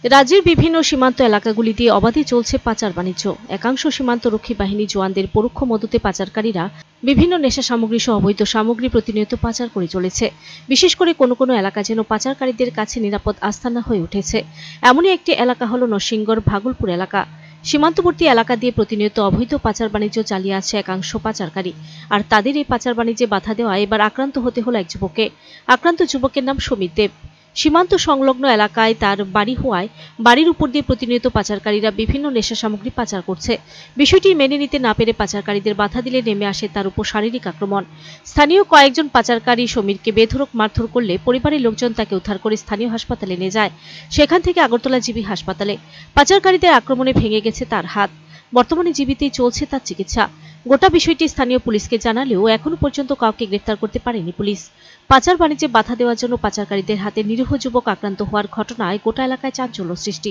রাজ্যের বিভিন্ন সীমান্ত এলাকাগুলি দিয়ে অবাধে চলছে পাচার বাণিজ্য। একাংশ সীমান্তরক্ষী বাহিনী জওয়ানদের পরোক্ষ মদতে পাচারকারীরা বিভিন্ন নেশা সামগ্রী সহ অবৈধ সামগ্রী প্রতিনিয়ত পাচার করে চলেছে। বিশেষ করে কোনো কোনো এলাকা যেন পাচারকারীদের কাছে নিরাপদ আস্তানা হয়ে উঠেছে। এমনই একটি এলাকা হল নরসিংগড় ভাগলপুর এলাকা। সীমান্তবর্তী এলাকা দিয়ে প্রতিনিয়ত অবৈধ পাচার বাণিজ্য চালিয়ে আছে একাংশ পাচারকারী। আর তাদের এই পাচার বাণিজ্যে বাধা দেওয়া এবার আক্রান্ত হতে হলো এক যুবককে। আক্রান্ত যুবকের নাম সমীর দেব। সীমান্ত সংলগ্ন এলাকায় তার বাড়ি হওয়ায় বাড়ির উপর দিয়ে প্রতিনিয়ত পাচারকারীরা বিভিন্ন নেশা সামগ্রী পাচার করছে। বিষয়টি মেনে নিতে না পেরে পাচারকারীদের বাধা দিলে নেমে আসে তার উপর শারীরিক আক্রমণ। স্থানীয় কয়েকজন পাচারকারী সমীরকে বেধড়ক মারধর করলে পরিবারের লোকজন তাকে উদ্ধার করে স্থানীয় হাসপাতালে নিয়ে যায়। সেখান থেকে আগরতলা জিবি হাসপাতালে। পাচারকারীদের আক্রমণে ভেঙে গেছে তার হাত। বর্তমানে জীবিতেই চলছে তার চিকিৎসা। গোটা বিষয়টি স্থানীয় পুলিশকে জানালেও এখনো পর্যন্ত কাউকে গ্রেফতার করতে পারেনি পুলিশ। পাচার বাণিজ্যে বাধা দেওয়ার জন্য পাচারকারীদের হাতে নিরীহ যুবক আক্রান্ত হওয়ার ঘটনায় গোটা এলাকায় চাঞ্চল্য সৃষ্টি।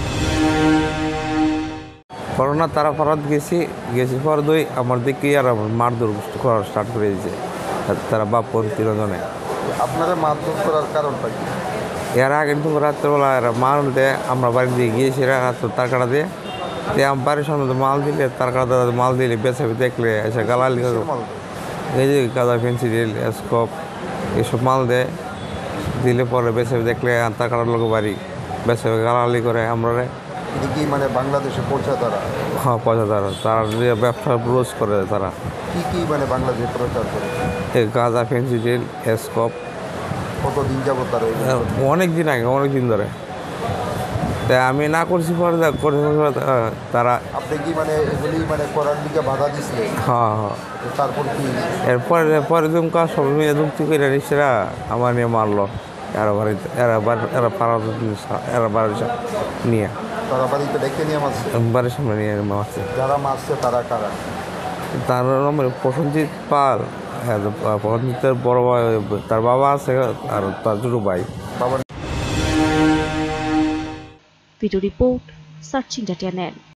করোনা তারা ফরাত গেছি পর দুই আমার দিকে আর মারধর করা স্টার্ট করে দিয়েছে তারা বাপন তিনজনে। আপনারা মারধর করার কারণটা কি? এর আগে কিন্তু রাত্রেবেলা এরা মাল দেয়, আমরা বাড়ি দিয়ে গিয়েছি তার কাটা দিয়ে আমার বাড়ির সামনে মাল দিলে তার কাটা মাল দিলে বেছে দেখলে এসে গালালি এই যে গাঁদা পেন্সিল স্কোপ এসব মাল দেয়, দিলে পরে বেছে দেখলে তার কাটার লোক বাড়ি বেছে গালালি করে আমরা কি মানে বাংলাদেশে পৌঁছা তারা? হ্যাঁ পৌঁছা তারা ব্যবসা রোজ করে তারা কি মানে বাংলাদেশে প্রচার করে? গাঁদা পেন্সিল স্কোপ। কতদিন যাবো তারা? অনেক দিন আগে, অনেক দিন ধরে। তাই আমি না করছি পরে তারা। আপনি কি মানে এগুলি মানে করার দিকে বাধা দিচ্ছে? হ্যাঁ হ্যাঁ। তারপর কি পরে দুমকা সব মিলে যুক্তি করে নিচ্ছেরা আমার নিয়ে মারলো। এরা বাড়ির নিয়ে তারা বাড়িতে ডেকে নিয়ে মারছে? বাড়ির সামনে নিয়ে মারছে। যারা মারছে তারা কারা? তার নাম প্রসেনজিৎ পাল। প্রসেনজিতের বড় ভাই, তার বাবা আছে আর তার ছোট ভাই। Video report searching India channel.